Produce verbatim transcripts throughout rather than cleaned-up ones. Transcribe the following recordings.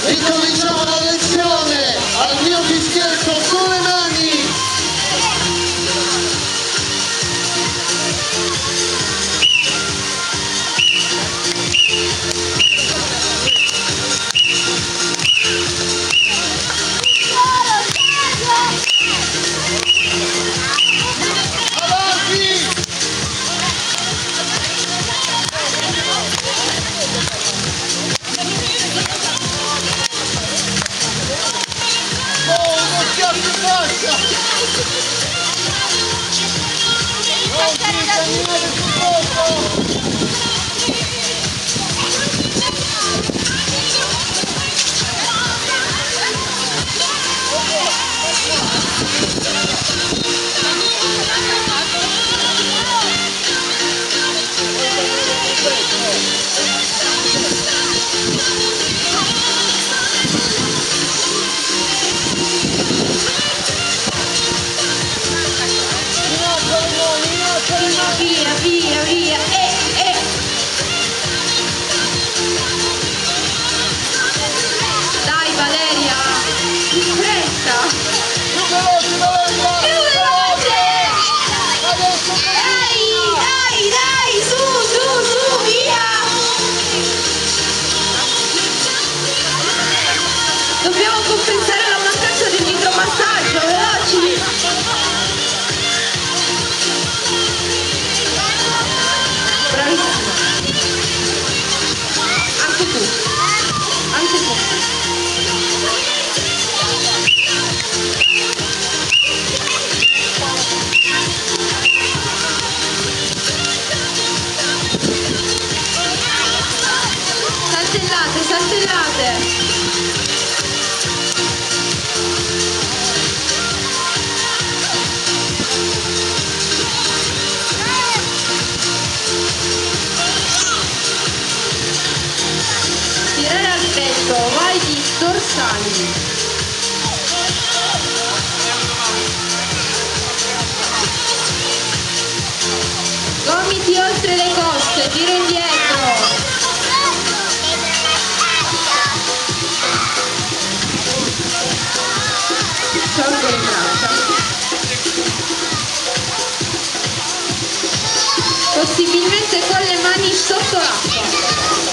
Ricominciamo la lezione al mio fischietto con le mani. Via, via, via, eh, eh. Dai Valeria, in fretta. Più veloce, Valeria! Più veloce! Dai, dai, dai, su, su, su, via! Dobbiamo compensare la mancanza del micromassaggio, veloci! Bravissima! Anche tu! Anche tu! Saltellate, saltellate! Tirare al petto, vai di dorsali. Gomiti oltre le cosce, tiro indietro. Sciolgo le braccia. Possibilmente con le mani sotto l'acqua.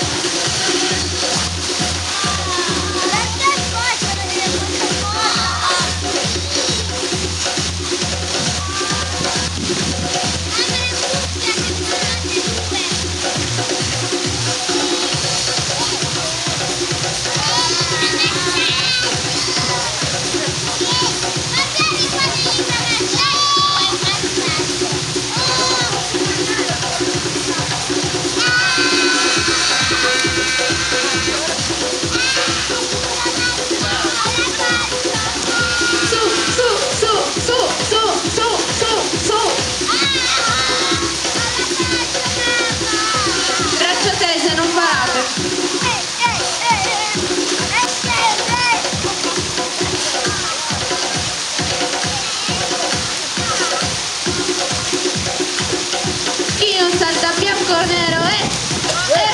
Salta bianco o nero, eh? Eh!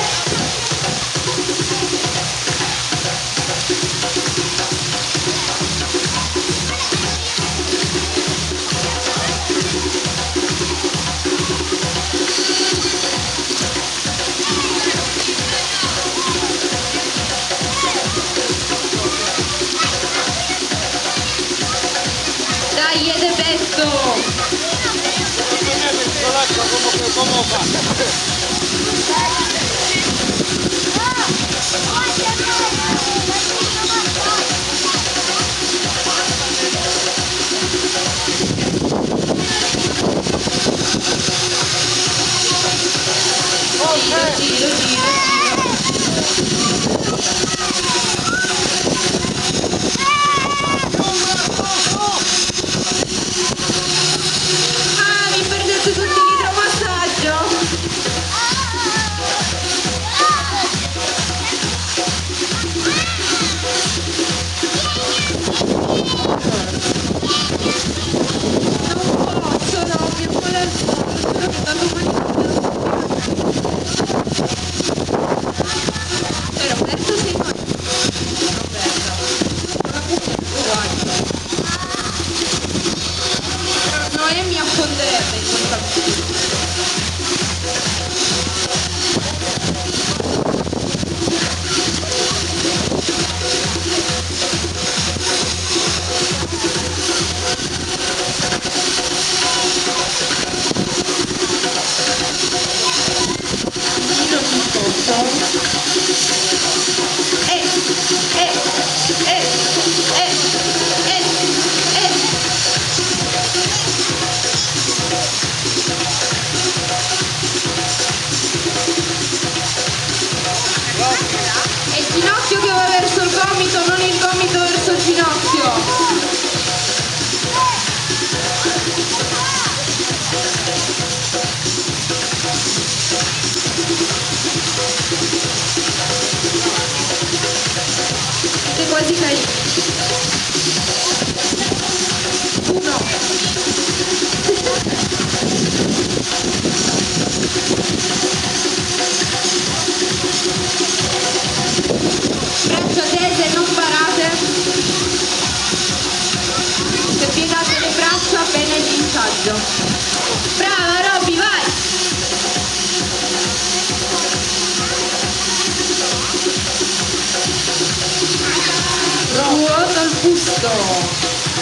Dai, è de petto! ¿Cómo va? Giro, giro, giro. Ah, mi perdete tutti l'idromassaggio. ginocchio che va verso il gomito, non il gomito verso il ginocchio. Siete quasi caduti. Uno. Braccia tese, non parate. Se piegate le braccia, bene il linsaggio. Brava Robby, vai! Ruota il busto.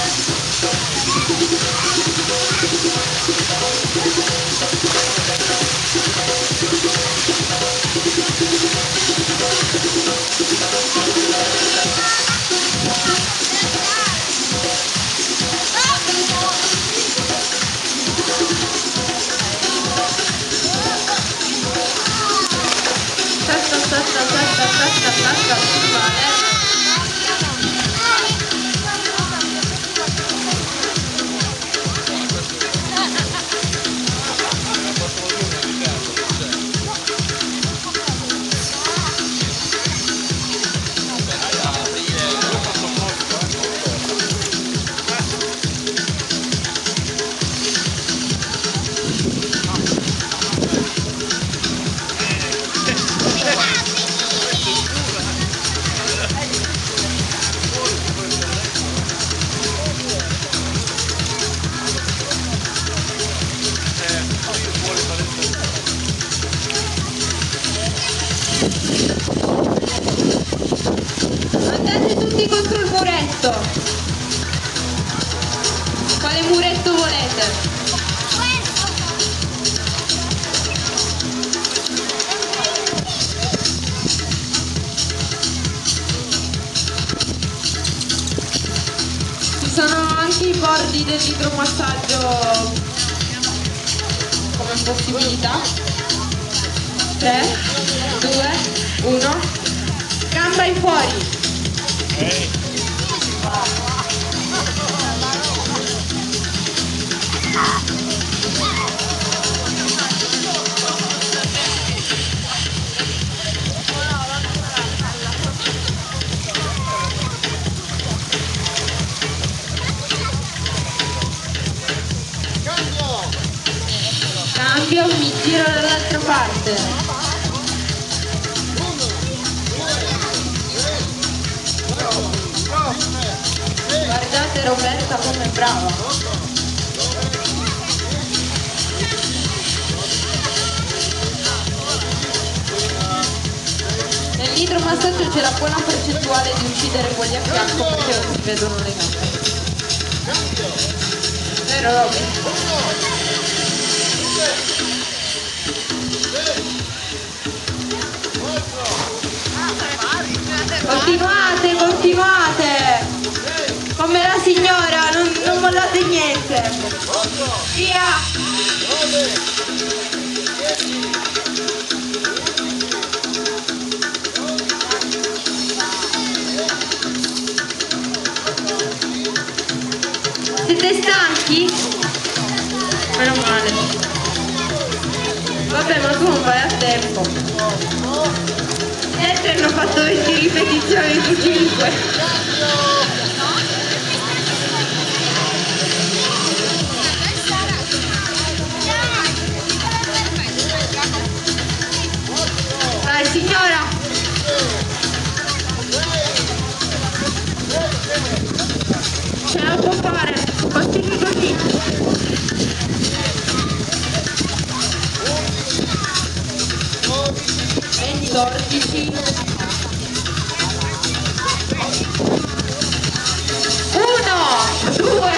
Testa, testa, testa, testa, testa, vale. Andate tutti contro il muretto. Quale muretto volete? Ci sono anche i bordi dell'idromassaggio come possibilità. tre, due, uno. Gamba in fuori. Cambio, mi giro dall'altra parte. Guardate Roberta come è brava. Nell'idromassaggio c'è la buona percentuale di uccidere quelli a fianco perché non si vedono le gambe. Vero Robby? Continuate, continuate! Come la signora, non, non mollate niente! Via! Siete stanchi? Meno male. Vabbè, ma tu non vai a tempo. Gli altri hanno fatto venti ripetizioni su cinque. Dai signora! Ce la può fare! Continui così! quattordici uno due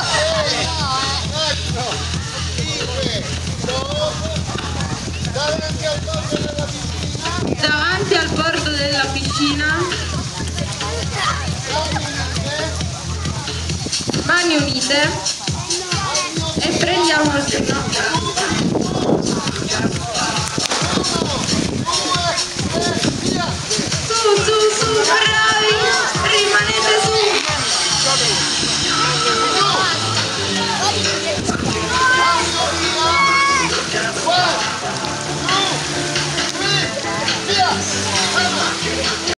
davanti al bordo della piscina, mani unite e prendiamo il ginocchio. Su, su, su, Bravo!